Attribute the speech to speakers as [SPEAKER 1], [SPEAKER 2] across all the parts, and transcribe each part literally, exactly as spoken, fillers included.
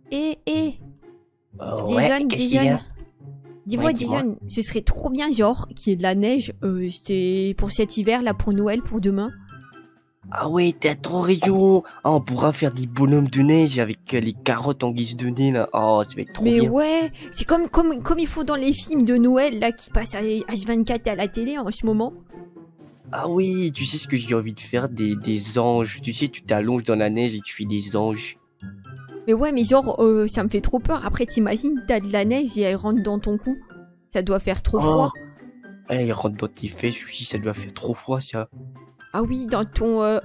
[SPEAKER 1] Eh, eh,
[SPEAKER 2] Euh,
[SPEAKER 1] Jason,
[SPEAKER 2] ouais, qu'est-ce qu'il y
[SPEAKER 1] Jason.
[SPEAKER 2] a?
[SPEAKER 1] Dis-moi,
[SPEAKER 2] Ouais, dis-moi.
[SPEAKER 1] Jason, ce serait trop bien, genre, qu'il y ait de la neige, euh, c'était pour cet hiver, là, pour Noël, pour demain.
[SPEAKER 2] Ah ouais, t'as trop raison. Ah, on pourra faire des bonhommes de neige avec euh, les carottes en guise de nez là. Oh, ça va être trop
[SPEAKER 1] Mais
[SPEAKER 2] bien.
[SPEAKER 1] ouais, c'est comme, comme, comme il faut dans les films de Noël, là, qui passent à H vingt-quatre à la télé en ce moment.
[SPEAKER 2] Ah oui, tu sais ce que j'ai envie de faire? Des, des anges. Tu sais, tu t'allonges dans la neige et tu fais des anges.
[SPEAKER 1] Mais ouais, mais genre, euh, ça me fait trop peur. Après, t'imagines, t'as de la neige et elle rentre dans ton cou. Ça doit faire trop froid.
[SPEAKER 2] Oh, elle rentre dans tes fesses aussi, ça doit faire trop froid ça.
[SPEAKER 1] Ah oui, dans ton, euh,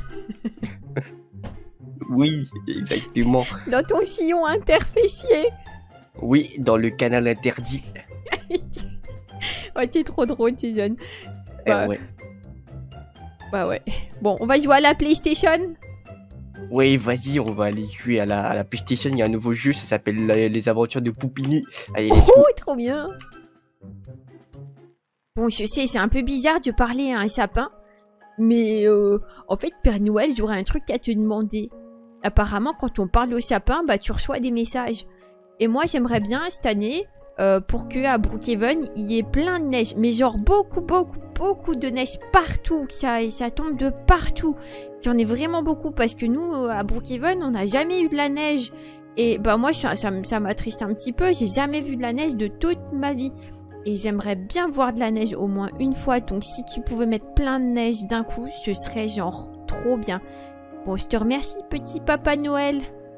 [SPEAKER 2] Oui, exactement.
[SPEAKER 1] dans ton sillon interfessier.
[SPEAKER 2] Oui, dans le canal interdit.
[SPEAKER 1] Ouais, t'es trop drôle, Jason.
[SPEAKER 2] Eh
[SPEAKER 1] Bah,
[SPEAKER 2] ouais.
[SPEAKER 1] bah ouais. Bon, on va jouer à la PlayStation.
[SPEAKER 2] Oui, vas-y, on va aller jouer à la, à la PlayStation. Il y a un nouveau jeu, ça s'appelle euh, Les Aventures de Poupini. Allez, let's
[SPEAKER 1] Oh,
[SPEAKER 2] go.
[SPEAKER 1] trop bien. Bon, je sais, c'est un peu bizarre de parler à un sapin. Mais euh, en fait, Père Noël, j'aurais un truc à te demander. Apparemment, quand on parle au sapin, bah tu reçois des messages. Et moi, j'aimerais bien cette année, euh, pour que à Brookhaven, il y ait plein de neige. Mais genre beaucoup, beaucoup, beaucoup de neige partout. Que ça, ça tombe de partout. J'en ai vraiment beaucoup parce que nous, euh, à Brookhaven, on n'a jamais eu de la neige. Et bah moi, ça, ça, ça m'attriste un petit peu. J'ai jamais vu de la neige de toute ma vie. Et j'aimerais bien voir de la neige au moins une fois. Donc si tu pouvais mettre plein de neige d'un coup, ce serait genre trop bien. Bon, je te remercie, petit Papa Noël.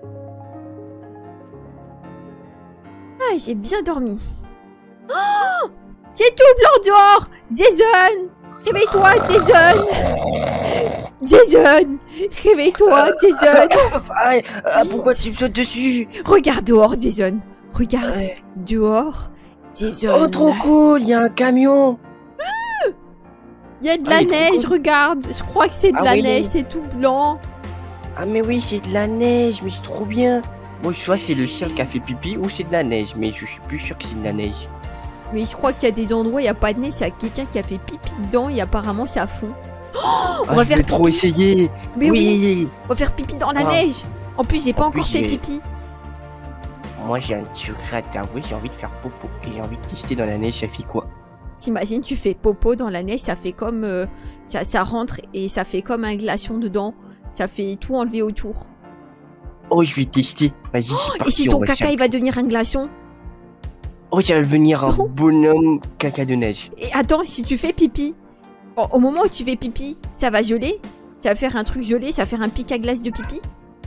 [SPEAKER 1] Ah, j'ai bien dormi. Oh, c'est tout blanc dehors. Jason, réveille-toi, Jason. Jason, réveille-toi, Jason.
[SPEAKER 2] Ah, ah, pourquoi tu me sautes dessus?
[SPEAKER 1] Regarde dehors, Jason. Regarde
[SPEAKER 2] Ouais.
[SPEAKER 1] dehors, Jason.
[SPEAKER 2] Oh, trop cool, il y a un camion.
[SPEAKER 1] Il y a de
[SPEAKER 2] Ah,
[SPEAKER 1] la
[SPEAKER 2] il est trop
[SPEAKER 1] neige,
[SPEAKER 2] cool.
[SPEAKER 1] regarde. Je crois que c'est de
[SPEAKER 2] Ah
[SPEAKER 1] la
[SPEAKER 2] oui.
[SPEAKER 1] neige, c'est tout blanc.
[SPEAKER 2] Ah, mais oui, c'est de la neige, mais c'est trop bien. Bon, soit c'est le ciel qui a fait pipi ou c'est de la neige, mais je suis plus sûr que c'est de la neige.
[SPEAKER 1] Mais je crois qu'il y a des endroits, il n'y a pas de neige, il y a quelqu'un qui a fait pipi dedans et apparemment ça fond. Oh, on
[SPEAKER 2] Ah,
[SPEAKER 1] va
[SPEAKER 2] je
[SPEAKER 1] faire
[SPEAKER 2] vais trop
[SPEAKER 1] pipi.
[SPEAKER 2] essayer.
[SPEAKER 1] Mais oui,
[SPEAKER 2] oui.
[SPEAKER 1] on va faire pipi dans la
[SPEAKER 2] Ah.
[SPEAKER 1] neige. En plus, j'ai pas
[SPEAKER 2] En
[SPEAKER 1] encore
[SPEAKER 2] plus,
[SPEAKER 1] fait
[SPEAKER 2] j'ai-
[SPEAKER 1] pipi.
[SPEAKER 2] Moi, j'ai un secret à t'avouer, j'ai envie de faire popo et j'ai envie de tester dans la neige, ça fait quoi?
[SPEAKER 1] T'imagines, tu fais popo dans la neige, ça fait comme... euh, ça, ça rentre et ça fait comme un glaçon dedans. Ça fait tout enlever autour.
[SPEAKER 2] Oh, je vais tester. Vas-y, c'est
[SPEAKER 1] Et
[SPEAKER 2] parti.
[SPEAKER 1] si
[SPEAKER 2] on
[SPEAKER 1] ton
[SPEAKER 2] va
[SPEAKER 1] caca,
[SPEAKER 2] faire-
[SPEAKER 1] il va devenir un glaçon?
[SPEAKER 2] Oh, ça va devenir un
[SPEAKER 1] Oh.
[SPEAKER 2] bonhomme caca de neige.
[SPEAKER 1] Et attends, si tu fais pipi, au au moment où tu fais pipi, ça va geler? Ça va faire un truc gelé, ça va faire un pic à glace de pipi?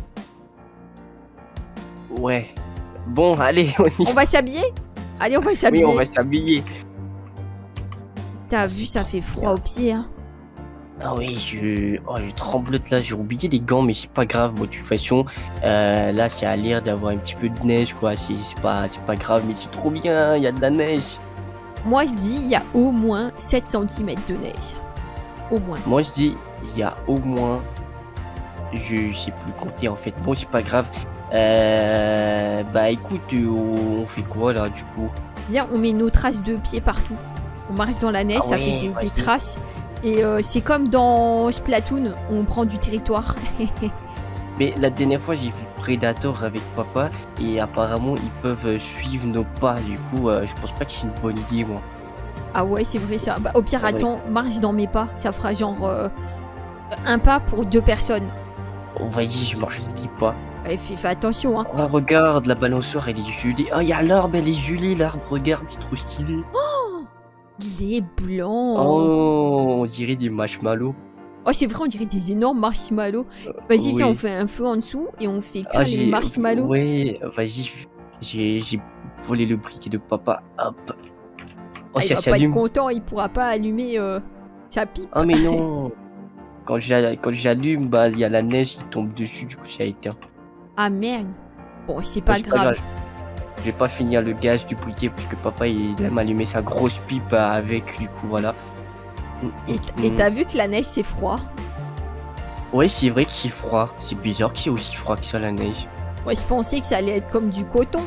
[SPEAKER 2] Ouais. Bon, allez, on y
[SPEAKER 1] On va s'habiller? Allez, on va
[SPEAKER 2] Oui,
[SPEAKER 1] s'habiller.
[SPEAKER 2] on va s'habiller.
[SPEAKER 1] T'as vu, ça fait froid aux pieds, hein.
[SPEAKER 2] Ah oui, je... Oh, je tremblote là, j'ai oublié les gants, mais c'est pas grave. Bon, de toute façon, euh, là, ça a l'air d'avoir un petit peu de neige, quoi. C'est c'est pas, c'est pas grave, mais c'est trop bien, il y a de la neige.
[SPEAKER 1] Moi, je dis, il y a au moins sept centimètres de neige. Au moins.
[SPEAKER 2] Moi, je dis, il y a au moins... Je sais plus compter, en fait. Bon, c'est pas grave. Euh... Bah, écoute, euh, on fait quoi, là, du coup?
[SPEAKER 1] Viens, on met nos traces de pieds partout. On marche dans la neige,
[SPEAKER 2] Ah
[SPEAKER 1] ça
[SPEAKER 2] ouais,
[SPEAKER 1] fait des,
[SPEAKER 2] vas-y.
[SPEAKER 1] des traces. Et euh, c'est comme dans Splatoon, on prend du territoire.
[SPEAKER 2] Mais la dernière fois, j'ai vu Predator avec papa, et apparemment, ils peuvent euh, suivre nos pas. Du coup, euh, je pense pas que c'est une bonne idée, moi.
[SPEAKER 1] Ah ouais, c'est vrai ça. Bah, au pire,
[SPEAKER 2] Ah ouais.
[SPEAKER 1] attends, marche dans mes pas. Ça fera genre euh, un pas pour deux personnes.
[SPEAKER 2] Oh, vas-y, je marche dix pas.
[SPEAKER 1] Ouais, fais, fais attention, hein.
[SPEAKER 2] Oh, regarde, la balançoire, elle est gelée. Oh, il y a l'arbre, elle est gelée, l'arbre, regarde, c'est trop stylé.
[SPEAKER 1] Il est blanc.
[SPEAKER 2] Oh, on dirait des marshmallows.
[SPEAKER 1] Oh, c'est vrai, on dirait des énormes marshmallows. Vas-y, viens,
[SPEAKER 2] oui.
[SPEAKER 1] on fait un feu en dessous et on fait cuire
[SPEAKER 2] Ah,
[SPEAKER 1] les
[SPEAKER 2] j'ai...
[SPEAKER 1] marshmallows.
[SPEAKER 2] Ouais, vas-y, j'ai j'ai volé le briquet de papa. Hop. Oh,
[SPEAKER 1] Ah, il
[SPEAKER 2] ça
[SPEAKER 1] va pas être
[SPEAKER 2] s'allume.
[SPEAKER 1] content, il pourra pas allumer euh, sa pipe.
[SPEAKER 2] Oh, mais non. Quand j'a- quand j'allume, bah, il y a la neige qui tombe dessus, du coup, ça éteint.
[SPEAKER 1] Ah merde. Bon, c'est pas
[SPEAKER 2] Oh, c'est
[SPEAKER 1] grave.
[SPEAKER 2] Je vais pas finir le gaz du briquet parce que papa il aime allumer sa grosse pipe avec, du coup voilà.
[SPEAKER 1] Et et t'as vu que la neige c'est froid?
[SPEAKER 2] Ouais, c'est vrai que c'est froid. C'est bizarre que c'est aussi froid que ça la neige.
[SPEAKER 1] Moi je pensais que ça allait être comme du coton.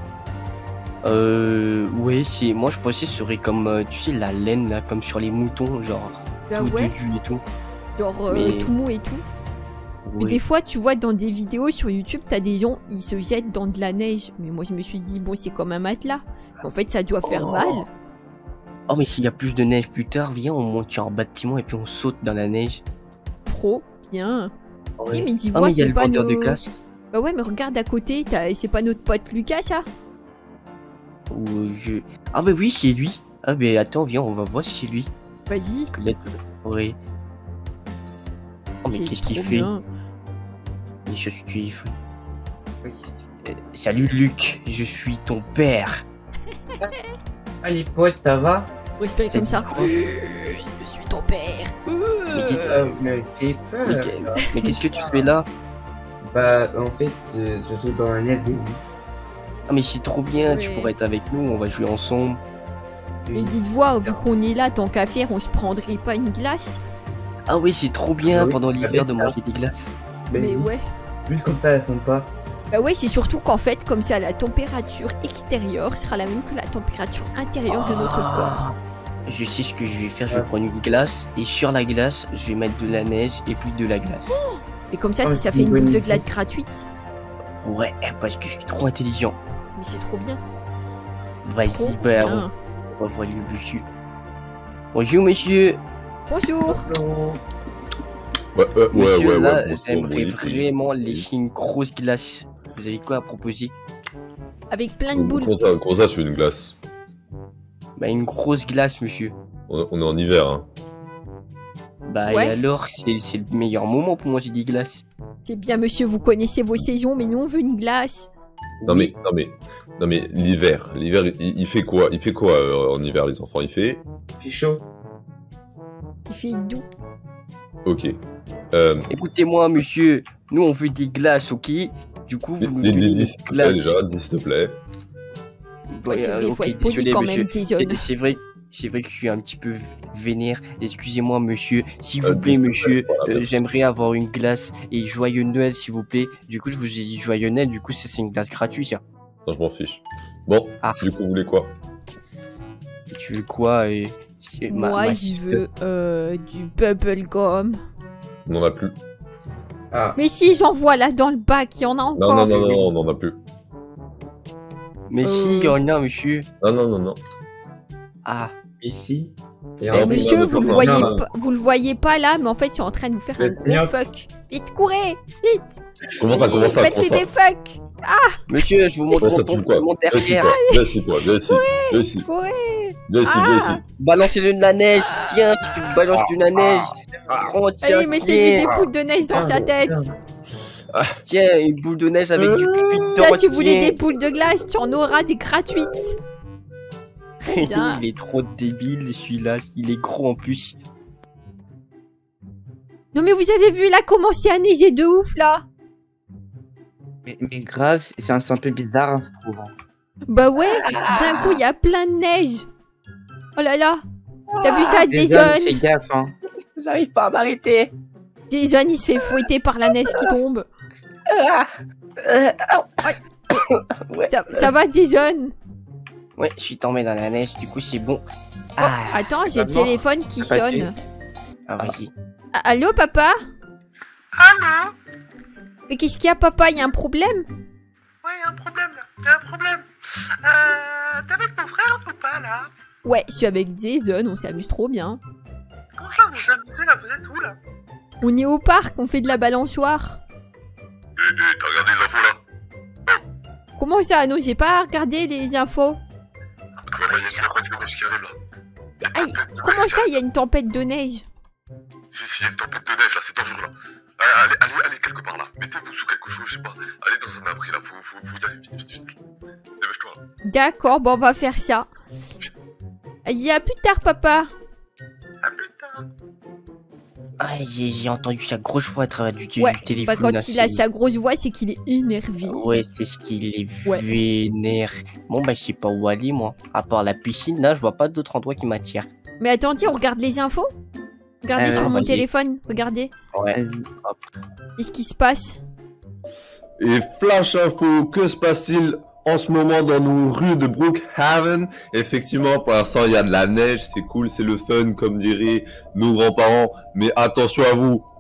[SPEAKER 2] Euh, ouais, c'est. Moi je pensais que ce serait comme, euh, tu sais, la laine là, comme sur les moutons, genre
[SPEAKER 1] Bah
[SPEAKER 2] tout
[SPEAKER 1] ouais,
[SPEAKER 2] déduit et tout.
[SPEAKER 1] genre euh,
[SPEAKER 2] Mais-
[SPEAKER 1] tout mou et tout. Mais
[SPEAKER 2] Ouais.
[SPEAKER 1] des fois, tu vois dans des vidéos sur YouTube, t'as des gens, ils se jettent dans de la neige. Mais moi, je me suis dit, bon, c'est comme un matelas. En fait, ça doit faire
[SPEAKER 2] Oh.
[SPEAKER 1] mal.
[SPEAKER 2] Oh, mais s'il y a plus de neige plus tard, viens, on monte sur un bâtiment et puis on saute dans la neige.
[SPEAKER 1] Trop bien.
[SPEAKER 2] Ouais.
[SPEAKER 1] Oui, mais dis
[SPEAKER 2] Ah,
[SPEAKER 1] vois,
[SPEAKER 2] mais il y a
[SPEAKER 1] c'est
[SPEAKER 2] le
[SPEAKER 1] pas
[SPEAKER 2] vendeur
[SPEAKER 1] nos...
[SPEAKER 2] de glace.
[SPEAKER 1] Bah ouais, mais regarde à côté, t'as- c'est pas notre pote Lucas, ça?
[SPEAKER 2] Ou je... Ah, bah oui, c'est lui. Ah, mais attends, viens, on va voir si c'est lui.
[SPEAKER 1] Vas-y.
[SPEAKER 2] Colette, ouais. Oh, mais
[SPEAKER 1] C'est
[SPEAKER 2] qu'est-ce qu'il
[SPEAKER 1] trop
[SPEAKER 2] fait?
[SPEAKER 1] bien.
[SPEAKER 2] Les choses qu'il fait.
[SPEAKER 3] Oui.
[SPEAKER 2] Euh, Salut Luc, je suis ton père.
[SPEAKER 3] Ah, les potes, ça va?
[SPEAKER 1] Respirer
[SPEAKER 2] C'est
[SPEAKER 1] comme ça.
[SPEAKER 3] bizarre.
[SPEAKER 1] Je suis ton père.
[SPEAKER 3] Euh, me fait peur.
[SPEAKER 2] Mais, qu'est- mais qu'est-ce que tu fais là?
[SPEAKER 3] Bah, en fait, je, je joue dans la neige.
[SPEAKER 2] Ah, mais c'est trop bien, tu
[SPEAKER 1] Ouais.
[SPEAKER 2] pourrais être avec nous, on va jouer ensemble.
[SPEAKER 1] Mais dites-moi, vu qu'on est là, tant qu'à faire, on se prendrait pas une glace?
[SPEAKER 2] Ah, oui, c'est trop bien
[SPEAKER 3] Ah oui,
[SPEAKER 2] pendant
[SPEAKER 3] ça
[SPEAKER 2] l'hiver
[SPEAKER 3] fait
[SPEAKER 2] de
[SPEAKER 3] ça.
[SPEAKER 2] manger des glaces.
[SPEAKER 1] Mais ouais.
[SPEAKER 3] Juste comme ça, elles font pas.
[SPEAKER 1] Bah ouais, c'est surtout qu'en fait, comme ça, la température extérieure sera la même que la température intérieure de notre
[SPEAKER 2] Ah.
[SPEAKER 1] corps.
[SPEAKER 2] Je sais ce que je vais faire, je vais
[SPEAKER 3] Ouais.
[SPEAKER 2] prendre une glace et sur la glace, je vais mettre de la neige et puis de la glace.
[SPEAKER 1] Et comme ça,
[SPEAKER 3] Oh,
[SPEAKER 1] ça
[SPEAKER 3] c'est
[SPEAKER 1] fait une
[SPEAKER 3] une
[SPEAKER 1] boule
[SPEAKER 3] bonne
[SPEAKER 1] de
[SPEAKER 3] idée.
[SPEAKER 1] glace gratuite.
[SPEAKER 2] Ouais, parce que je suis trop intelligent.
[SPEAKER 1] Mais c'est trop bien.
[SPEAKER 2] Vas-y,
[SPEAKER 1] Trop
[SPEAKER 2] bah,
[SPEAKER 1] bien.
[SPEAKER 2] on va voir le monsieur. Bonjour monsieur.
[SPEAKER 1] Bonjour.
[SPEAKER 4] Ouais, ouais, ouais,
[SPEAKER 2] Monsieur,
[SPEAKER 4] ouais,
[SPEAKER 2] là,
[SPEAKER 4] ouais, bonjour,
[SPEAKER 2] j'aimerais
[SPEAKER 4] oui,
[SPEAKER 2] vraiment
[SPEAKER 4] oui.
[SPEAKER 2] lécher une grosse glace. Vous avez quoi à proposer?
[SPEAKER 1] Avec plein de boules.
[SPEAKER 4] Comment ça, comment ça, c'est une glace?
[SPEAKER 2] Bah, une grosse glace, monsieur.
[SPEAKER 4] on, on est en hiver, hein.
[SPEAKER 2] Bah,
[SPEAKER 1] Ouais.
[SPEAKER 2] et alors, c'est c'est le meilleur moment pour manger des glaces.
[SPEAKER 1] C'est bien, monsieur, vous connaissez vos saisons, mais nous, on veut une glace.
[SPEAKER 4] Non mais, non mais, non mais, l'hiver, l'hiver, il, il fait quoi? Il fait quoi euh, en hiver, les enfants? Il fait...
[SPEAKER 3] Il fait chaud.
[SPEAKER 1] Il fait doux.
[SPEAKER 4] Ok. Euh,
[SPEAKER 2] Écoutez-moi, monsieur. Nous, on veut des glaces, ok? Du coup, vous nous
[SPEAKER 4] dis, dis,
[SPEAKER 2] donnez
[SPEAKER 4] dis,
[SPEAKER 2] des
[SPEAKER 4] s'il te plaît,
[SPEAKER 2] glaces.
[SPEAKER 4] déjà, dis, s'il te plaît.
[SPEAKER 1] Ouais, c'est
[SPEAKER 2] euh,
[SPEAKER 1] vrai, il faut
[SPEAKER 2] ok,
[SPEAKER 1] être poli
[SPEAKER 2] désolé,
[SPEAKER 1] quand
[SPEAKER 2] monsieur.
[SPEAKER 1] même, tes jeunes.
[SPEAKER 2] C'est c'est vrai, c'est vrai que je suis un petit peu vénère. Excusez-moi, monsieur. S'il vous
[SPEAKER 4] Euh,
[SPEAKER 2] plaît,
[SPEAKER 4] s'il te plaît,
[SPEAKER 2] monsieur,
[SPEAKER 4] voilà.
[SPEAKER 2] euh, j'aimerais avoir une glace et joyeux Noël, s'il vous plaît. Du coup, je vous ai dit joyeux Noël. Du coup, ça, c'est une glace gratuite, ça.
[SPEAKER 4] Non, je m'en fiche. Bon,
[SPEAKER 2] Ah.
[SPEAKER 4] du coup, vous voulez quoi?
[SPEAKER 2] Tu veux quoi euh, c'est ma-
[SPEAKER 1] Moi,
[SPEAKER 2] ma-
[SPEAKER 1] je veux euh, du bubblegum.
[SPEAKER 4] On n'en a plus.
[SPEAKER 3] Ah,
[SPEAKER 1] Mais si, j'en vois là dans le bac, il y en a
[SPEAKER 4] Non,
[SPEAKER 1] encore.
[SPEAKER 4] non, non, non, non, on n'en a plus.
[SPEAKER 2] Mais
[SPEAKER 1] Euh.
[SPEAKER 2] si, il y en a, monsieur.
[SPEAKER 4] Non, non, non, non.
[SPEAKER 2] Ah,
[SPEAKER 3] ici. Et
[SPEAKER 1] Eh,
[SPEAKER 4] Ah,
[SPEAKER 3] en-
[SPEAKER 1] monsieur,
[SPEAKER 4] non,
[SPEAKER 1] vous le
[SPEAKER 4] non,
[SPEAKER 1] voyez
[SPEAKER 3] non.
[SPEAKER 1] pas, vous le voyez pas là, mais en fait, ils sont en train de nous faire un
[SPEAKER 3] Euh,
[SPEAKER 1] gros
[SPEAKER 3] bien.
[SPEAKER 1] fuck. Vite, courez, vite.
[SPEAKER 4] Comment ça, comment ça,
[SPEAKER 1] Faites-lui
[SPEAKER 4] comment ça?
[SPEAKER 1] des fuck.
[SPEAKER 2] monsieur, je vous montre
[SPEAKER 4] Comment ça,
[SPEAKER 2] mon,
[SPEAKER 4] tu joues
[SPEAKER 2] ton-
[SPEAKER 4] quoi?
[SPEAKER 2] mon
[SPEAKER 4] Viens ici,
[SPEAKER 2] derrière.
[SPEAKER 4] toi. Viens ici, toi. Viens ici. Viens ici.
[SPEAKER 1] Courez.
[SPEAKER 4] Viens ici,
[SPEAKER 1] Ah.
[SPEAKER 4] viens ici.
[SPEAKER 2] Balancez-le de la neige. Tiens, tu te balances de la neige. Prends, tiens,
[SPEAKER 1] Allez, mettez-lui des
[SPEAKER 2] tiens.
[SPEAKER 1] boules de neige dans sa tête.
[SPEAKER 2] Tiens, une boule de neige avec du pipi dedans.
[SPEAKER 1] Là, tu voulais
[SPEAKER 2] tiens.
[SPEAKER 1] des boules de glace, tu en auras des gratuites. bien.
[SPEAKER 2] Il est trop débile, celui-là. Il est gros en plus.
[SPEAKER 1] Non, mais vous avez vu là comment c'est à neiger de ouf là.
[SPEAKER 3] Mais, mais grave, c'est un, c'est un peu bizarre, hein, je trouve.
[SPEAKER 1] Bah ouais, d'un coup, il y a plein de neige. Oh là là. T'as vu ça,
[SPEAKER 3] Jason,
[SPEAKER 1] Jason?
[SPEAKER 3] fais gaffe, hein.
[SPEAKER 2] J'arrive pas à m'arrêter.
[SPEAKER 1] Jason, il se fait fouetter par la neige qui tombe.
[SPEAKER 2] Ah. Euh, ouais.
[SPEAKER 1] Ça, ça va, Jason?
[SPEAKER 2] Ouais, je suis tombé dans la neige, du coup c'est bon.
[SPEAKER 1] Oh,
[SPEAKER 2] Ah,
[SPEAKER 1] attends, j'ai le
[SPEAKER 3] Maman,
[SPEAKER 1] téléphone qui
[SPEAKER 3] t'as pas
[SPEAKER 1] sonne.
[SPEAKER 2] ah vas-y.
[SPEAKER 1] Ah, allô, papa?
[SPEAKER 5] Allô?
[SPEAKER 1] Mais qu'est-ce qu'il y a, papa? Il y a un problème?
[SPEAKER 5] Ouais, y a un problème là, y a un problème. Euh. T'es avec ton frère ou pas là?
[SPEAKER 1] Ouais, je suis avec Jason, on s'amuse trop bien.
[SPEAKER 5] Comment ça, vous amusez là? Vous êtes où là?
[SPEAKER 1] On est au parc, on fait de la balançoire.
[SPEAKER 4] Eh, eh, t'as regardé les infos là?
[SPEAKER 1] Comment ça? Non, j'ai pas regardé les infos.
[SPEAKER 4] Je vois pas, il y a une tempête de neige qui arrive là.
[SPEAKER 1] Aïe, comment ça, il y a une tempête de neige?
[SPEAKER 4] Si, si, il y a une tempête de neige là, c'est dangereux là. Allez, allez, allez, allez quelque part là. Mettez-vous sous quelque chose, je sais pas. Allez dans un abri là, faut, faut, faut y aller vite, vite, vite. Dépêche-toi là.
[SPEAKER 1] D'accord, bon, on va faire ça. Allez, à plus tard, papa.
[SPEAKER 5] À plus tard.
[SPEAKER 2] Ah, j'ai j'ai entendu sa grosse voix à travers du, du
[SPEAKER 1] Ouais,
[SPEAKER 2] téléphone.
[SPEAKER 1] bah, quand
[SPEAKER 2] là,
[SPEAKER 1] il a
[SPEAKER 2] c'est-
[SPEAKER 1] sa grosse voix, c'est qu'il est énervé.
[SPEAKER 2] Ouais, c'est ce qu'il est
[SPEAKER 1] Ouais.
[SPEAKER 2] vénère. Bon, bah, je sais pas où aller, moi. À part la piscine, là, je vois pas d'autres endroits qui m'attirent.
[SPEAKER 1] Mais attendez, on regarde les infos. Regardez
[SPEAKER 3] Euh,
[SPEAKER 1] sur mon
[SPEAKER 2] vas-y.
[SPEAKER 1] téléphone, regardez.
[SPEAKER 2] Ouais.
[SPEAKER 3] Vas-y.
[SPEAKER 1] Qu'est-ce qui se passe?
[SPEAKER 4] Et flash info, que se passe-t-il en ce moment dans nos rues de Brookhaven? Effectivement, pour l'instant, il y a de la neige, c'est cool, c'est le fun, comme diraient nos grands-parents. Mais attention à vous,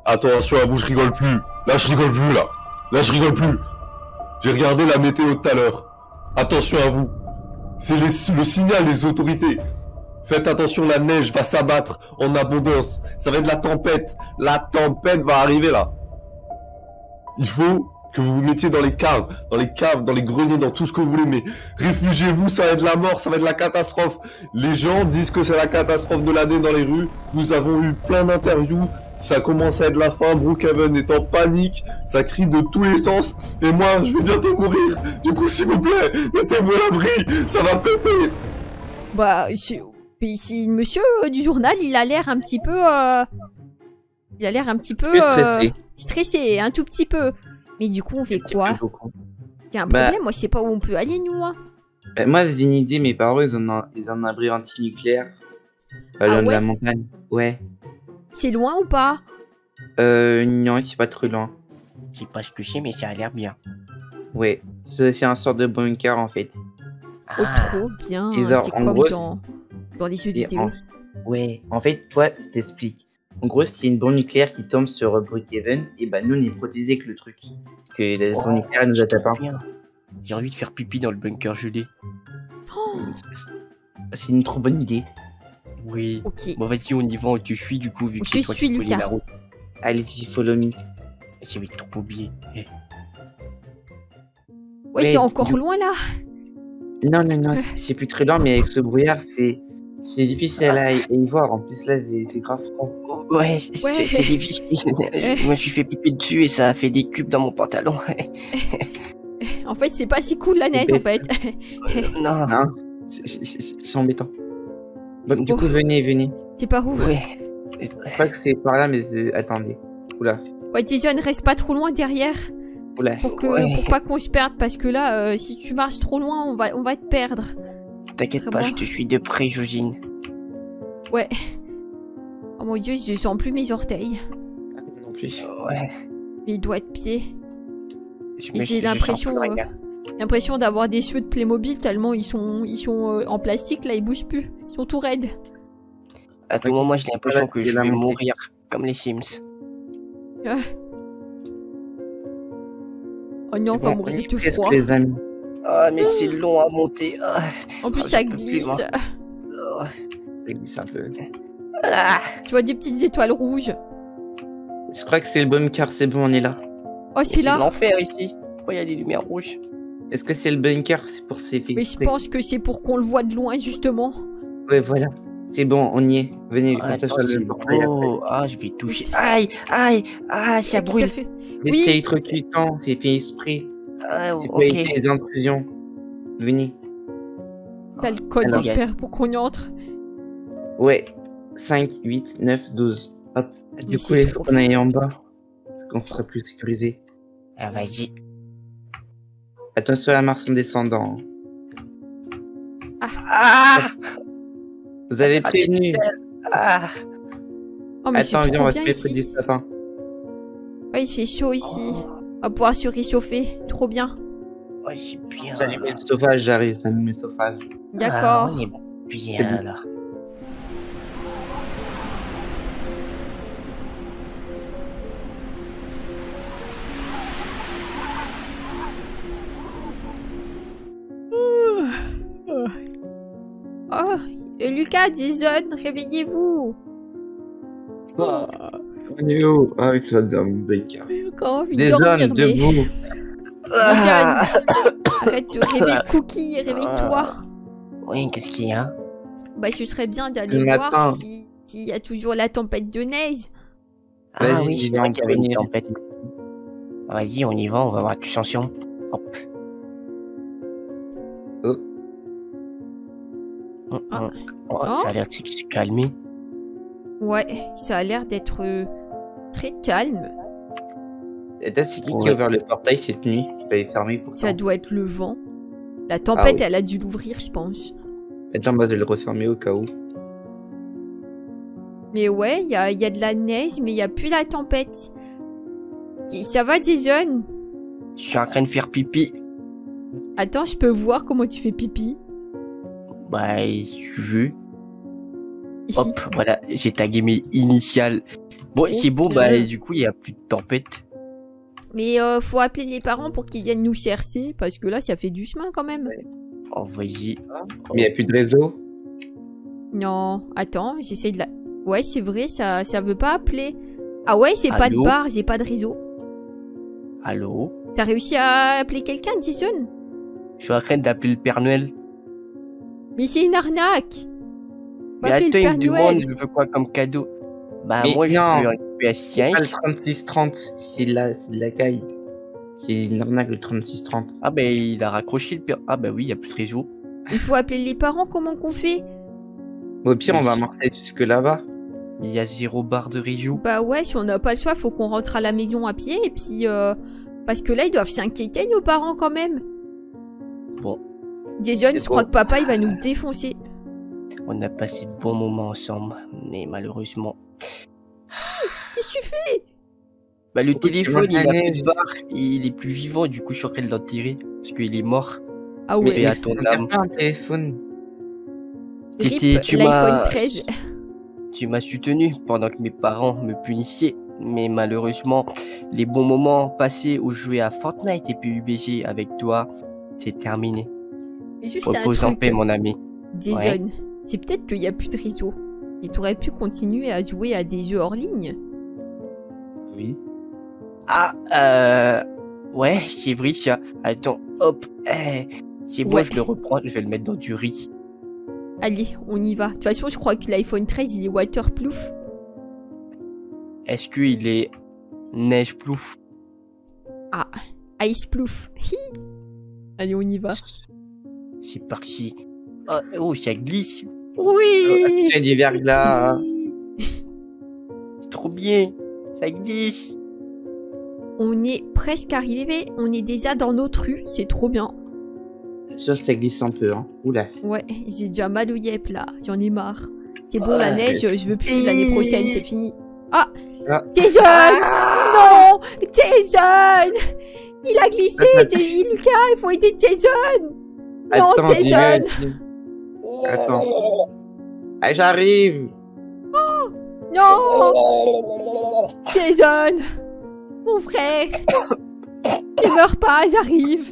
[SPEAKER 6] Attention à vous, je rigole plus. Là, je rigole plus, là. Là, je rigole plus. J'ai regardé la météo tout à l'heure. Attention à vous. C'est les- le signal des autorités. Faites attention, la neige va s'abattre en abondance. Ça va être la tempête. La tempête va arriver, là. Il faut que vous vous mettiez dans les caves, dans les caves, dans les greniers, dans tout ce que vous voulez, mais réfugiez-vous, ça va être la mort, ça va être la catastrophe. Les gens disent que c'est la catastrophe de l'année dans les rues. Nous avons eu plein d'interviews, ça commence à être la fin, Brookhaven est en panique, ça crie de tous les sens, et moi, je vais bientôt mourir. Du coup, s'il vous plaît, mettez-vous à l'abri, ça va péter.
[SPEAKER 1] Bah, c'est... mais ici, le monsieur euh, du journal, il a l'air un petit peu... euh, Il a l'air un petit peu...
[SPEAKER 3] Plus
[SPEAKER 1] euh,
[SPEAKER 3] stressé.
[SPEAKER 1] stressé, un tout petit peu. Mais du coup, on fait quoi?
[SPEAKER 3] Beaucoup.
[SPEAKER 1] Il y a un
[SPEAKER 3] Bah-
[SPEAKER 1] problème, moi, je sais pas où on peut aller, nous. Hein.
[SPEAKER 3] Bah, moi, j'ai une idée, mes parents, ils ont un, ils ont un abri anti-nucléaire. Pas
[SPEAKER 1] Ah
[SPEAKER 3] loin de
[SPEAKER 1] ouais
[SPEAKER 3] la montagne. Ouais.
[SPEAKER 1] C'est loin ou pas?
[SPEAKER 3] Euh, non, c'est pas trop loin.
[SPEAKER 2] Je sais pas ce que c'est, mais ça a l'air bien.
[SPEAKER 3] Ouais. C'est c'est un sort de bunker, en fait.
[SPEAKER 1] Oh,
[SPEAKER 2] Ah,
[SPEAKER 1] trop bien.
[SPEAKER 3] Et genre,
[SPEAKER 1] C'est
[SPEAKER 3] en
[SPEAKER 1] comme
[SPEAKER 3] gros,
[SPEAKER 1] dans... dans les jeux
[SPEAKER 3] Et
[SPEAKER 1] vidéo.
[SPEAKER 3] en- Ouais. En fait, toi, je t'explique. En gros, s'il y a une bombe nucléaire qui tombe sur euh, Brookhaven, et bah nous, on est protégés avec le truc. Parce que la
[SPEAKER 2] Oh,
[SPEAKER 3] bombe nucléaire elle nous attaque pas.
[SPEAKER 2] bien. J'ai envie de faire pipi dans le bunker gelé.
[SPEAKER 3] C'est une trop bonne idée.
[SPEAKER 2] Oui.
[SPEAKER 1] Ok.
[SPEAKER 2] Bon, vas-y, on y va, on te suit du coup, vu que
[SPEAKER 1] Je
[SPEAKER 2] c'est
[SPEAKER 1] te
[SPEAKER 2] toi
[SPEAKER 1] suis,
[SPEAKER 2] qui connais
[SPEAKER 1] Lucas.
[SPEAKER 2] la route.
[SPEAKER 3] Allez-y, follow me.
[SPEAKER 2] J'avais trop oublié. Eh.
[SPEAKER 1] Ouais,
[SPEAKER 3] Mais
[SPEAKER 1] c'est encore
[SPEAKER 3] du-
[SPEAKER 1] loin, là.
[SPEAKER 3] Non, non, non, c'est- c'est plus très lent, mais avec ce brouillard, c'est c'est difficile à, à y voir. En plus, là, c'est c'est grave froid.
[SPEAKER 2] Ouais, c'est
[SPEAKER 1] Ouais.
[SPEAKER 2] c'est difficile. Je me suis fait pipi dessus et ça a fait des cubes dans mon pantalon.
[SPEAKER 1] En fait, c'est pas si cool, la neige, en fait.
[SPEAKER 2] non,
[SPEAKER 3] Non, c'est- c'est c'est- c'est embêtant. Bon, du
[SPEAKER 1] Oh.
[SPEAKER 3] coup, venez, venez.
[SPEAKER 1] T'es par où?
[SPEAKER 2] ouais.
[SPEAKER 3] Je crois que c'est par là, mais euh, attendez. Oula,
[SPEAKER 1] Ouais, Jason, reste pas trop loin derrière.
[SPEAKER 3] oula.
[SPEAKER 1] Pour, que,
[SPEAKER 2] Ouais.
[SPEAKER 1] pour pas qu'on se perde, parce que là, euh, si tu marches trop loin, on va, on va te perdre.
[SPEAKER 2] T'inquiète
[SPEAKER 1] Très
[SPEAKER 2] pas,
[SPEAKER 1] bon.
[SPEAKER 2] je te suis de près, Josine.
[SPEAKER 1] Ouais. Oh mon dieu, je sens plus mes orteils.
[SPEAKER 3] Ah, non plus.
[SPEAKER 2] Ouais.
[SPEAKER 1] Mes doigts de pied.
[SPEAKER 2] Je
[SPEAKER 1] Et
[SPEAKER 2] me-
[SPEAKER 1] j'ai
[SPEAKER 2] je
[SPEAKER 1] l'impression,
[SPEAKER 2] sens plus
[SPEAKER 1] euh,
[SPEAKER 2] rien.
[SPEAKER 1] L'impression d'avoir des cheveux de Playmobil tellement ils sont, ils sont euh, en plastique, là, ils bougent plus. Ils sont tout raides.
[SPEAKER 2] À tout moment, j'ai l'impression que
[SPEAKER 3] c'est
[SPEAKER 2] je
[SPEAKER 3] la
[SPEAKER 2] vais
[SPEAKER 3] montée.
[SPEAKER 2] mourir, comme les Sims.
[SPEAKER 1] Oh non, on va
[SPEAKER 3] Bon, on
[SPEAKER 1] mourir
[SPEAKER 3] y est
[SPEAKER 1] de
[SPEAKER 3] presque,
[SPEAKER 1] froid.
[SPEAKER 3] les amis.
[SPEAKER 2] Ah, mais c'est long à monter. Ah,
[SPEAKER 1] En plus,
[SPEAKER 2] Oh,
[SPEAKER 1] ça
[SPEAKER 2] j'en peux plus,
[SPEAKER 1] glisse.
[SPEAKER 2] moi. ah,
[SPEAKER 3] Ça glisse un peu.
[SPEAKER 2] ah.
[SPEAKER 1] Tu vois des petites étoiles rouges.
[SPEAKER 3] Je crois que c'est le bunker, c'est bon, on est là.
[SPEAKER 1] Oh, c'est
[SPEAKER 2] C'est
[SPEAKER 1] là.
[SPEAKER 2] l'enfer ici. Pourquoi il y a des lumières rouges?
[SPEAKER 3] Est-ce que c'est le bunker? C'est pour ces filles.
[SPEAKER 1] Mais je pense que c'est pour qu'on le voit de loin, justement.
[SPEAKER 3] Ouais, voilà. C'est bon, on y est. Venez,
[SPEAKER 2] Ah,
[SPEAKER 3] comme ça,
[SPEAKER 2] attends,
[SPEAKER 3] je
[SPEAKER 2] c'est
[SPEAKER 3] le portail
[SPEAKER 2] beau. Ah, je vais toucher. Aïe, aïe, ah, ça
[SPEAKER 1] Ça
[SPEAKER 2] brûle.
[SPEAKER 1] fait...
[SPEAKER 3] Mais
[SPEAKER 1] Oui.
[SPEAKER 3] c'est électrocutant, c'est fait exprès.
[SPEAKER 2] Ah,
[SPEAKER 3] C'est pour
[SPEAKER 2] ok.
[SPEAKER 3] éviter les intrusions. Venez.
[SPEAKER 1] T'as le code,
[SPEAKER 3] Alors,
[SPEAKER 1] j'espère, pour qu'on y entre.
[SPEAKER 3] Ouais. cinq, huit, neuf, douze. Hop. Du
[SPEAKER 1] Mais
[SPEAKER 3] coup,
[SPEAKER 1] c'est
[SPEAKER 3] il
[SPEAKER 1] trop
[SPEAKER 3] faut qu'on aille en bas. Parce qu'on sera plus sécurisé.
[SPEAKER 2] Ah, vas-y.
[SPEAKER 3] Attention à la marche en descendant.
[SPEAKER 2] Ah,
[SPEAKER 3] Vous avez
[SPEAKER 2] Ah,
[SPEAKER 3] prévenu.
[SPEAKER 2] ah.
[SPEAKER 1] Oh, mais c'est
[SPEAKER 3] Attends, viens, on
[SPEAKER 1] trop
[SPEAKER 3] va se
[SPEAKER 1] bien
[SPEAKER 3] mettre près du
[SPEAKER 1] ici.
[SPEAKER 3] sapin.
[SPEAKER 1] Ouais, il fait chaud ici. On va pouvoir se réchauffer. Trop bien.
[SPEAKER 2] Ouais, c'est bien.
[SPEAKER 3] J'allume le chauffage, j'arrive, j'allume le chauffage.
[SPEAKER 1] D'accord.
[SPEAKER 2] Ah, on est bien là.
[SPEAKER 1] Oh, et Lucas, Jason, réveillez-vous.
[SPEAKER 3] Oh. On est où? Ah oui, ça va dans mon bunker.
[SPEAKER 1] J'ai encore envie de
[SPEAKER 3] Des
[SPEAKER 1] dormir,
[SPEAKER 3] zones
[SPEAKER 1] mais...
[SPEAKER 3] debout.
[SPEAKER 2] Ah.
[SPEAKER 1] Arrête de rêver de Cookie, réveille-toi.
[SPEAKER 2] Oui, qu'est-ce qu'il y a?
[SPEAKER 1] Bah, ce serait bien d'aller
[SPEAKER 3] Le
[SPEAKER 1] voir
[SPEAKER 3] matin.
[SPEAKER 1] si- s'il y a toujours la tempête de neige.
[SPEAKER 2] Ah
[SPEAKER 3] Vas-y,
[SPEAKER 2] oui, c'est
[SPEAKER 3] viens,
[SPEAKER 2] vrai qu'il y avait une
[SPEAKER 3] venir.
[SPEAKER 2] tempête. Vas-y, on y va, on va voir tous ensemble. Hop.
[SPEAKER 3] Oh.
[SPEAKER 2] Hum,
[SPEAKER 1] Ah.
[SPEAKER 2] hum. Oh,
[SPEAKER 1] Oh.
[SPEAKER 2] ça a l'air de se calmer.
[SPEAKER 1] Ouais, ça a l'air d'être euh, très calme.
[SPEAKER 3] Et là, c'est qui qui
[SPEAKER 2] Ouais.
[SPEAKER 3] a ouvert le portail cette nuit? Je l'avais fermé pour
[SPEAKER 1] Ça
[SPEAKER 3] ça.
[SPEAKER 1] doit être le vent. La tempête,
[SPEAKER 3] oui.
[SPEAKER 1] elle a dû l'ouvrir, je pense.
[SPEAKER 3] Attends, moi, je vais le refermer au cas où.
[SPEAKER 1] Mais ouais, il y a, il y a de la neige, mais il n'y a plus la tempête. Et ça va, Jason?
[SPEAKER 2] Je suis en train de faire pipi.
[SPEAKER 1] Attends, je peux voir comment tu fais pipi.
[SPEAKER 2] Bah, si tu veux. Hop, voilà, j'ai tagué mes initiales. Bon, c'est bon, bah
[SPEAKER 1] bien.
[SPEAKER 2] du coup, il n'y a plus de tempête.
[SPEAKER 1] Mais euh, faut appeler les parents pour qu'ils viennent nous chercher, parce que là, ça fait du chemin quand même.
[SPEAKER 2] Oh, vas-y.
[SPEAKER 3] Mais y a plus de réseau.
[SPEAKER 1] Non, attends, j'essaye de la... Ouais, c'est vrai, ça, ça veut pas appeler. Ah ouais, c'est pas de
[SPEAKER 2] Allô
[SPEAKER 1] bar, j'ai pas de réseau.
[SPEAKER 2] Allô?
[SPEAKER 1] T'as réussi à appeler quelqu'un, Jason?
[SPEAKER 2] Je suis en train d'appeler le Père Noël.
[SPEAKER 1] Mais c'est une arnaque.
[SPEAKER 2] Mais
[SPEAKER 1] Faut appeler
[SPEAKER 2] attends,
[SPEAKER 1] le
[SPEAKER 2] il
[SPEAKER 1] Père
[SPEAKER 2] me demande,
[SPEAKER 1] Noël.
[SPEAKER 2] je veux quoi comme cadeau? Bah,
[SPEAKER 3] Mais
[SPEAKER 2] moi, je
[SPEAKER 3] non.
[SPEAKER 2] veux un P S
[SPEAKER 3] C'est
[SPEAKER 2] cinq.
[SPEAKER 3] pas le trente-six trente, c'est la, c'est de la caille. C'est une arnaque le trente-six trente.
[SPEAKER 2] Ah, bah, il a raccroché le Père. Ah, bah oui, il n'y a plus de réseau.
[SPEAKER 1] Il faut appeler les parents, comment qu'on fait?
[SPEAKER 3] Au pire, on va marcher jusque là-bas.
[SPEAKER 2] Il y a zéro barre de réseau.
[SPEAKER 1] Bah ouais, si on n'a pas le choix, faut qu'on rentre à la maison à pied, et puis... Euh... Parce que là, ils doivent s'inquiéter, nos parents, quand même.
[SPEAKER 2] Bon,
[SPEAKER 1] Jason,
[SPEAKER 2] C'est
[SPEAKER 1] je crois
[SPEAKER 2] bon.
[SPEAKER 1] que papa, il va nous défoncer.
[SPEAKER 2] on a passé de bons moments ensemble, mais malheureusement.
[SPEAKER 1] Qu'est-ce que tu fais?
[SPEAKER 2] Bah, le
[SPEAKER 3] Pourquoi tu
[SPEAKER 2] téléphone,
[SPEAKER 3] manges
[SPEAKER 2] il
[SPEAKER 3] la
[SPEAKER 2] a plus
[SPEAKER 3] neige
[SPEAKER 2] de barre, il est plus vivant, du coup, je suis en train de l'enterrer, parce qu'il est mort.
[SPEAKER 1] Ah
[SPEAKER 2] Mais
[SPEAKER 1] ouais,
[SPEAKER 2] à ton
[SPEAKER 3] T'as
[SPEAKER 2] âme.
[SPEAKER 3] pas un téléphone.
[SPEAKER 2] T'étais-
[SPEAKER 1] rip
[SPEAKER 2] tu
[SPEAKER 1] l'iPhone
[SPEAKER 2] m'as-
[SPEAKER 1] treize.
[SPEAKER 2] Tu m'as soutenu pendant que mes parents me punissaient, mais malheureusement, les bons moments passés où je jouais à Fortnite et P U B G avec toi, c'est terminé.
[SPEAKER 1] Mais juste un
[SPEAKER 2] Repose en
[SPEAKER 1] truc,
[SPEAKER 2] paix, mon ami.
[SPEAKER 1] Jason,
[SPEAKER 2] Ouais.
[SPEAKER 1] c'est peut-être qu'il y a plus de réseau. Et t'aurais pu continuer à jouer à des jeux hors ligne.
[SPEAKER 3] Oui.
[SPEAKER 2] Ah, euh... Ouais, c'est vrai, ça. Attends, hop, eh, c'est bon,
[SPEAKER 1] Ouais.
[SPEAKER 2] je le reprends, je vais le mettre dans du riz.
[SPEAKER 1] Allez, on y va. De toute façon, je crois que l'iPhone treize, il est waterproof.
[SPEAKER 2] Est-ce qu'il est neige plouf?
[SPEAKER 1] Ah, iceproof. Hi. Allez, on y va.
[SPEAKER 2] C'est parti. Oh, oh, ça glisse.
[SPEAKER 3] Oh,
[SPEAKER 2] Oui.
[SPEAKER 3] c'est du verglas.
[SPEAKER 2] C'est trop bien. Ça glisse.
[SPEAKER 1] On est presque arrivé. On est déjà dans notre rue. C'est trop bien.
[SPEAKER 3] Ça, ça glisse un peu, hein. Oula.
[SPEAKER 1] Ouais, j'ai déjà mal au yep là. J'en ai marre. C'est bon, la
[SPEAKER 2] Ouais.
[SPEAKER 1] neige, je veux plus. L'année prochaine, c'est fini. Ah,
[SPEAKER 3] Ah.
[SPEAKER 1] Jason. Non, Jason. Il a glissé. J- Lucas, il faut aider Jason. Non,
[SPEAKER 3] Attends,
[SPEAKER 1] Jason.
[SPEAKER 3] dis-le. Attends. Ah, j'arrive.
[SPEAKER 1] Non, Jason. Mon frère. Ne meurs pas, j'arrive.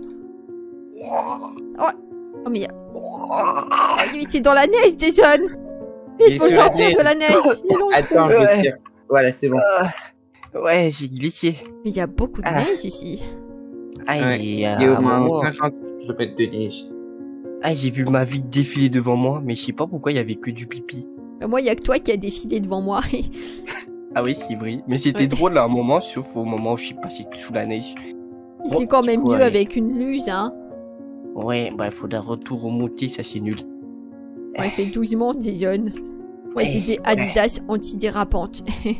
[SPEAKER 1] Oh, oh mais... Ah, c'est dans la neige, Jason.
[SPEAKER 3] Il
[SPEAKER 1] Il
[SPEAKER 3] est
[SPEAKER 1] faut
[SPEAKER 3] sur la
[SPEAKER 1] sortir
[SPEAKER 3] neige.
[SPEAKER 1] de la neige. Il est dans le
[SPEAKER 3] Attends,
[SPEAKER 1] trou.
[SPEAKER 3] je vais
[SPEAKER 2] Ouais.
[SPEAKER 3] te dire. Voilà, c'est bon.
[SPEAKER 2] Ouais, j'ai glissé.
[SPEAKER 1] Mais il y a beaucoup de
[SPEAKER 2] Ah.
[SPEAKER 1] neige ici.
[SPEAKER 2] Ah,
[SPEAKER 3] Ouais,
[SPEAKER 2] et,
[SPEAKER 3] Il y
[SPEAKER 2] euh,
[SPEAKER 3] a
[SPEAKER 2] à
[SPEAKER 3] au
[SPEAKER 2] un
[SPEAKER 3] moins
[SPEAKER 2] moment,
[SPEAKER 3] cinquante kilomètres de neige.
[SPEAKER 2] ah, j'ai vu ma vie défiler devant moi, mais je sais pas pourquoi il y avait que du pipi.
[SPEAKER 1] Bah, moi, il y a que toi qui a défilé devant moi.
[SPEAKER 2] Ah oui, c'est vrai. Mais c'était
[SPEAKER 1] Ouais.
[SPEAKER 2] drôle à un moment, sauf au moment où je suis passé sous la neige. Bon,
[SPEAKER 1] C'est quand
[SPEAKER 2] du
[SPEAKER 1] même
[SPEAKER 2] coup,
[SPEAKER 1] mieux
[SPEAKER 2] allez.
[SPEAKER 1] avec une luge, hein.
[SPEAKER 2] Ouais, bah, il faudra retour remonter, ça c'est nul.
[SPEAKER 1] Ouais, fait doucement, Jason. Ouais, c'est des Adidas antidérapantes.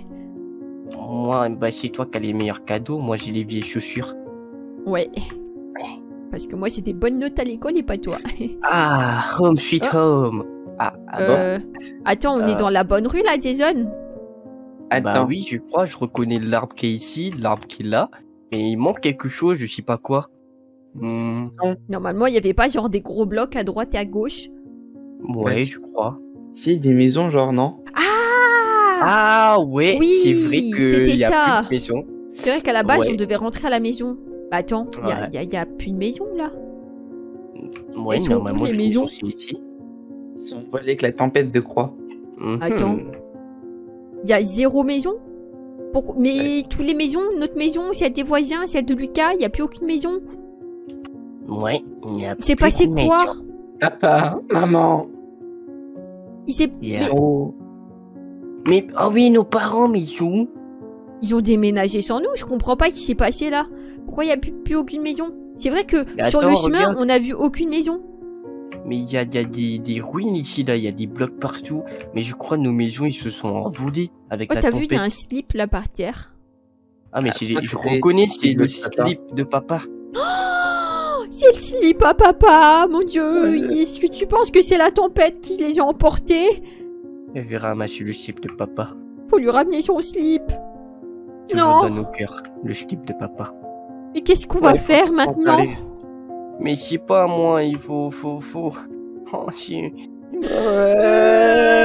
[SPEAKER 2] Moi, bah, c'est toi qui as les meilleurs cadeaux. Moi, j'ai les vieilles chaussures.
[SPEAKER 1] Ouais. Parce que moi, c'est des bonnes notes à l'école et pas toi.
[SPEAKER 2] Ah, home sweet home. Ah, ah bon?
[SPEAKER 1] Euh, Attends, on est
[SPEAKER 2] Euh.
[SPEAKER 1] dans la bonne rue, là, Jason?
[SPEAKER 2] Bah
[SPEAKER 3] Attends.
[SPEAKER 2] oui, je crois, je reconnais l'arbre qui est ici, l'arbre qui est là. Mais il manque quelque chose, je sais pas quoi. Hmm,
[SPEAKER 1] Normalement, il n'y avait pas genre des gros blocs à droite et à gauche.
[SPEAKER 2] ouais,
[SPEAKER 3] Ouais,
[SPEAKER 2] je crois.
[SPEAKER 3] Si, des maisons, genre, non?
[SPEAKER 1] Ah
[SPEAKER 2] Ah ouais,
[SPEAKER 1] Oui,
[SPEAKER 2] c'est vrai que
[SPEAKER 1] c'était
[SPEAKER 2] il y a
[SPEAKER 1] ça.
[SPEAKER 2] plus de maison.
[SPEAKER 1] C'est vrai qu'à la base,
[SPEAKER 2] Ouais.
[SPEAKER 1] on devait rentrer à la maison. Bah attends, il y, a-
[SPEAKER 2] Ouais.
[SPEAKER 1] y a- y a plus de maison, là.
[SPEAKER 2] Ouais,
[SPEAKER 1] Elles sont
[SPEAKER 2] normalement,
[SPEAKER 1] où, les
[SPEAKER 2] les
[SPEAKER 1] maisons
[SPEAKER 2] maisons c'est ici.
[SPEAKER 3] Ils sont volés avec la tempête de croix.
[SPEAKER 2] Mhm.
[SPEAKER 1] Attends. Il y a zéro maison. Pourquoi- Mais tous les maisons, notre maison, celle des voisins, celle de Lucas, il n'y a plus aucune maison.
[SPEAKER 2] Ouais, il y a
[SPEAKER 1] Il s'est
[SPEAKER 2] plus
[SPEAKER 1] passé
[SPEAKER 2] de
[SPEAKER 1] quoi?
[SPEAKER 2] maison.
[SPEAKER 3] Papa, maman.
[SPEAKER 1] Il s'est-
[SPEAKER 2] Il y a-
[SPEAKER 3] Oh.
[SPEAKER 2] Mais, oh oui, nos parents, mais ils sont où?
[SPEAKER 1] Ils ont déménagé sans nous, je comprends pas ce qui s'est passé là. Pourquoi il n'y a plus, plus aucune maison? C'est vrai que
[SPEAKER 2] Mais
[SPEAKER 1] sur
[SPEAKER 2] attends,
[SPEAKER 1] le chemin,
[SPEAKER 2] regarde.
[SPEAKER 1] on a vu aucune maison.
[SPEAKER 2] Mais il y a, il y a des, des ruines ici, là, il y a des blocs partout. Mais je crois que nos maisons, ils se sont envolés avec
[SPEAKER 1] Oh,
[SPEAKER 2] la
[SPEAKER 1] t'as vu, il y
[SPEAKER 2] tempête.
[SPEAKER 1] a un slip là par terre.
[SPEAKER 2] Ah, mais
[SPEAKER 3] Ah,
[SPEAKER 2] c'est
[SPEAKER 3] je crois
[SPEAKER 2] les-
[SPEAKER 3] que
[SPEAKER 2] je
[SPEAKER 3] c'est-
[SPEAKER 2] reconnais,
[SPEAKER 3] c'est
[SPEAKER 2] c'est
[SPEAKER 3] le
[SPEAKER 2] le
[SPEAKER 3] slip de papa.
[SPEAKER 2] slip de papa.
[SPEAKER 1] Oh, c'est le slip à papa, mon dieu. Est-ce que tu penses que c'est la tempête qui les a emportés?
[SPEAKER 2] Elle verra ramasser le slip de papa.
[SPEAKER 1] Faut lui ramener son slip.
[SPEAKER 2] Toujours
[SPEAKER 1] Non.
[SPEAKER 2] dans nos cœurs, le slip de papa.
[SPEAKER 1] Et qu'est-ce qu'on va
[SPEAKER 3] Ouais,
[SPEAKER 1] faire
[SPEAKER 3] faut-
[SPEAKER 1] maintenant?
[SPEAKER 3] Allez.
[SPEAKER 2] Mais je sais pas, moi, il faut, faut, faut... Oh, si... Ouais.